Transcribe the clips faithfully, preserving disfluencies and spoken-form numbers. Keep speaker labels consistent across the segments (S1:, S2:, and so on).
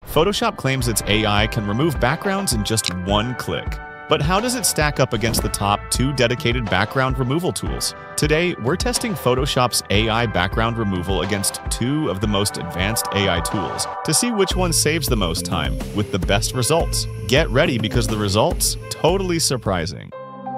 S1: Photoshop claims its A I can remove backgrounds in just one click. But how does it stack up against the top two dedicated background removal tools? Today, we're testing Photoshop's A I background removal against two of the most advanced A I tools to see which one saves the most time with the best results. Get ready because the results, totally surprising.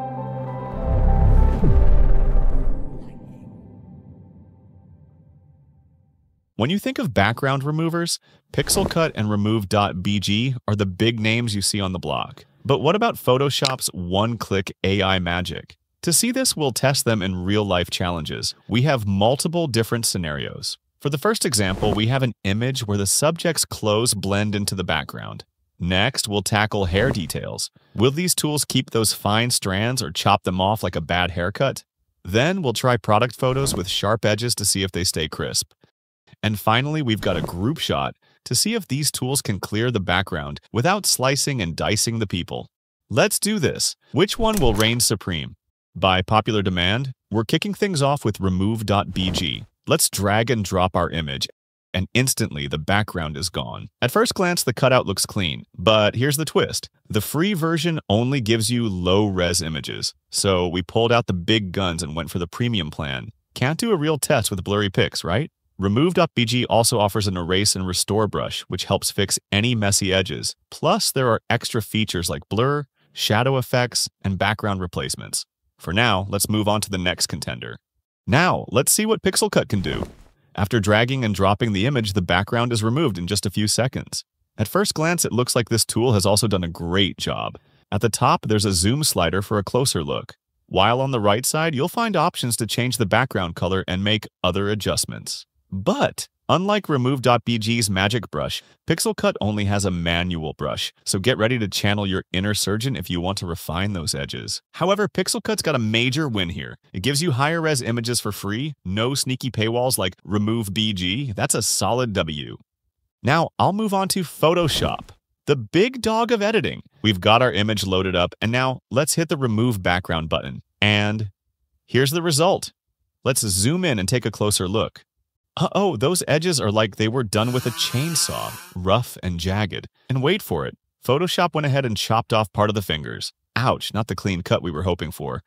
S1: When you think of background removers, Pixelcut and Remove dot b g are the big names you see on the block. But what about Photoshop's one-click A I magic? To see this, we'll test them in real-life challenges. We have multiple different scenarios. For the first example, we have an image where the subject's clothes blend into the background. Next, we'll tackle hair details. Will these tools keep those fine strands or chop them off like a bad haircut? Then, we'll try product photos with sharp edges to see if they stay crisp. And finally, we've got a group shot to see if these tools can clear the background without slicing and dicing the people. Let's do this. Which one will reign supreme? By popular demand, we're kicking things off with Remove dot b g. Let's drag and drop our image, and instantly the background is gone. At first glance, the cutout looks clean, but here's the twist. The free version only gives you low-res images, so we pulled out the big guns and went for the premium plan. Can't do a real test with blurry pics, right? Remove dot b g also offers an erase and restore brush, which helps fix any messy edges. Plus, there are extra features like blur, shadow effects, and background replacements. For now, let's move on to the next contender. Now, let's see what Pixelcut can do. After dragging and dropping the image, the background is removed in just a few seconds. At first glance, it looks like this tool has also done a great job. At the top, there's a zoom slider for a closer look. While on the right side, you'll find options to change the background color and make other adjustments. But, unlike Remove dot b g's magic brush, Pixelcut only has a manual brush, so get ready to channel your inner surgeon if you want to refine those edges. However, Pixelcut's got a major win here. It gives you higher res images for free, no sneaky paywalls like Remove dot b g. That's a solid W. Now, I'll move on to Photoshop, the big dog of editing. We've got our image loaded up, and now let's hit the Remove Background button. And here's the result. Let's zoom in and take a closer look. Uh-oh, those edges are like they were done with a chainsaw, rough and jagged. And wait for it, Photoshop went ahead and chopped off part of the fingers. Ouch, not the clean cut we were hoping for.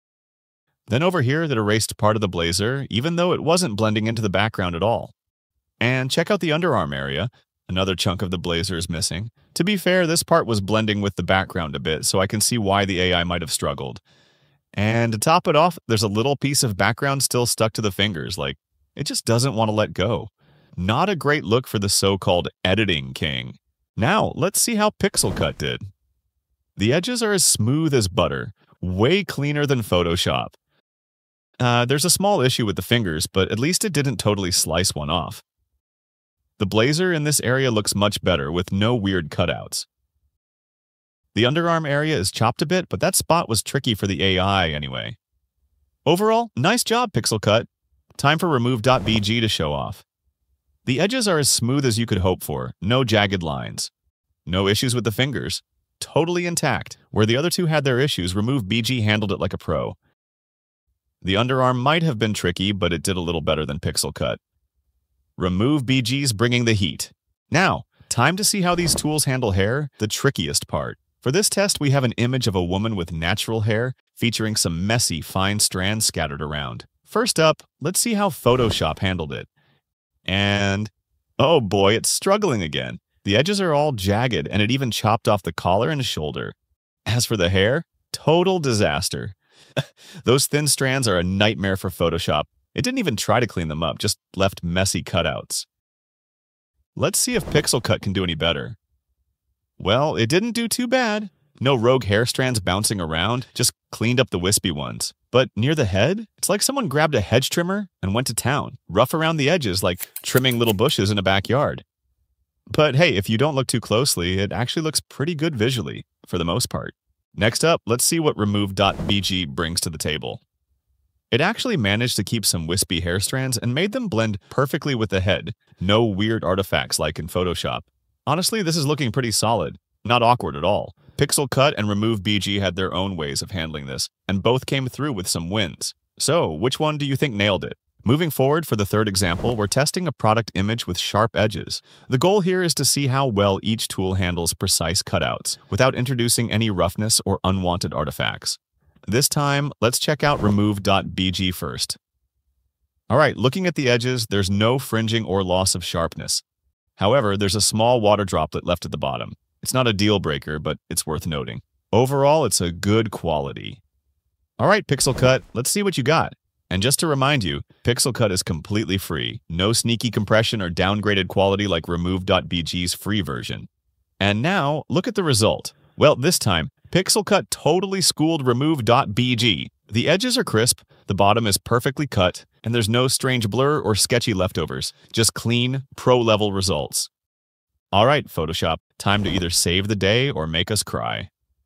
S1: Then over here, it erased part of the blazer, even though it wasn't blending into the background at all. And check out the underarm area. Another chunk of the blazer is missing. To be fair, this part was blending with the background a bit, so I can see why the A I might have struggled. And to top it off, there's a little piece of background still stuck to the fingers, like it just doesn't want to let go. Not a great look for the so-called editing king. Now, let's see how Pixelcut did. The edges are as smooth as butter, way cleaner than Photoshop. Uh, there's a small issue with the fingers, but at least it didn't totally slice one off. The blazer in this area looks much better, with no weird cutouts. The underarm area is chopped a bit, but that spot was tricky for the A I anyway. Overall, nice job, Pixelcut. Time for Remove dot b g to show off. The edges are as smooth as you could hope for, no jagged lines. No issues with the fingers, totally intact. Where the other two had their issues, Remove dot b g handled it like a pro. The underarm might have been tricky, but it did a little better than Pixelcut. Remove dot b g's bringing the heat. Now, time to see how these tools handle hair, the trickiest part. For this test, we have an image of a woman with natural hair, featuring some messy, fine strands scattered around. First up, let's see how Photoshop handled it. And, oh boy, it's struggling again. The edges are all jagged, and it even chopped off the collar and shoulder. As for the hair, total disaster. Those thin strands are a nightmare for Photoshop. It didn't even try to clean them up, just left messy cutouts. Let's see if Pixelcut can do any better. Well, it didn't do too bad. No rogue hair strands bouncing around, just cleaned up the wispy ones. But near the head, it's like someone grabbed a hedge trimmer and went to town, rough around the edges like trimming little bushes in a backyard. But hey, if you don't look too closely, it actually looks pretty good visually, for the most part. Next up, let's see what Remove dot b g brings to the table. It actually managed to keep some wispy hair strands and made them blend perfectly with the head, no weird artifacts like in Photoshop. Honestly, this is looking pretty solid, not awkward at all. Pixelcut and Remove dot b g had their own ways of handling this, and both came through with some wins. So, which one do you think nailed it? Moving forward for the third example, we're testing a product image with sharp edges. The goal here is to see how well each tool handles precise cutouts without introducing any roughness or unwanted artifacts. This time, let's check out Remove dot b g first. Alright, looking at the edges, there's no fringing or loss of sharpness. However, there's a small water droplet left at the bottom. It's not a deal breaker, but it's worth noting. Overall, it's a good quality. Alright, Pixelcut, let's see what you got. And just to remind you, Pixelcut is completely free. No sneaky compression or downgraded quality like Remove dot b g's free version. And now, look at the result. Well, this time, Pixelcut totally schooled Remove dot b g. The edges are crisp, the bottom is perfectly cut, and there's no strange blur or sketchy leftovers. Just clean, pro-level results. Alright, Photoshop, time to either save the day or make us cry.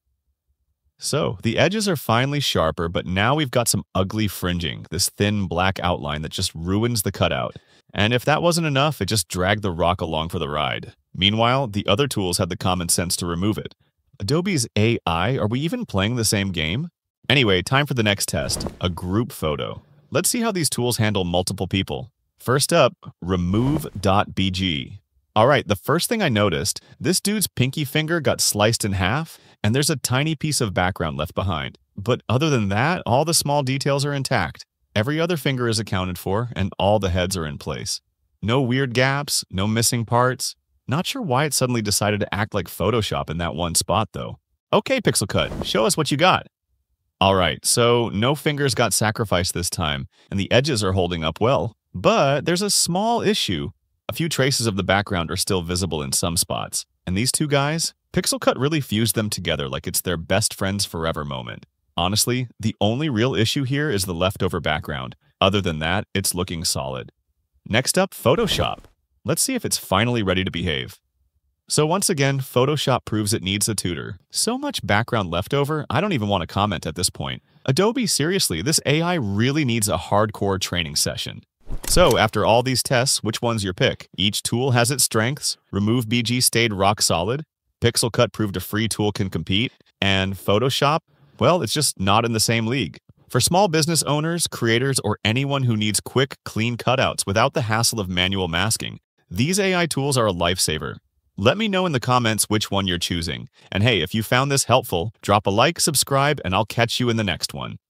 S1: So, the edges are finally sharper, but now we've got some ugly fringing, this thin black outline that just ruins the cutout. And if that wasn't enough, it just dragged the rock along for the ride. Meanwhile, the other tools had the common sense to remove it. Adobe's A I, are we even playing the same game? Anyway, time for the next test, a group photo. Let's see how these tools handle multiple people. First up, Remove dot b g. Alright, the first thing I noticed, this dude's pinky finger got sliced in half, and there's a tiny piece of background left behind. But other than that, all the small details are intact. Every other finger is accounted for, and all the heads are in place. No weird gaps, no missing parts. Not sure why it suddenly decided to act like Photoshop in that one spot, though. Okay, Pixelcut, show us what you got. Alright, so no fingers got sacrificed this time, and the edges are holding up well. But there's a small issue. A few traces of the background are still visible in some spots. And these two guys? Pixelcut really fused them together like it's their best friends forever moment. Honestly, the only real issue here is the leftover background. Other than that, it's looking solid. Next up, Photoshop. Let's see if it's finally ready to behave. So once again, Photoshop proves it needs a tutor. So much background leftover, I don't even want to comment at this point. Adobe, seriously, this A I really needs a hardcore training session. So, after all these tests, which one's your pick? Each tool has its strengths, Remove dot b g stayed rock solid, Pixelcut proved a free tool can compete, and Photoshop, well, it's just not in the same league. For small business owners, creators, or anyone who needs quick, clean cutouts without the hassle of manual masking, these A I tools are a lifesaver. Let me know in the comments which one you're choosing. And hey, if you found this helpful, drop a like, subscribe, and I'll catch you in the next one.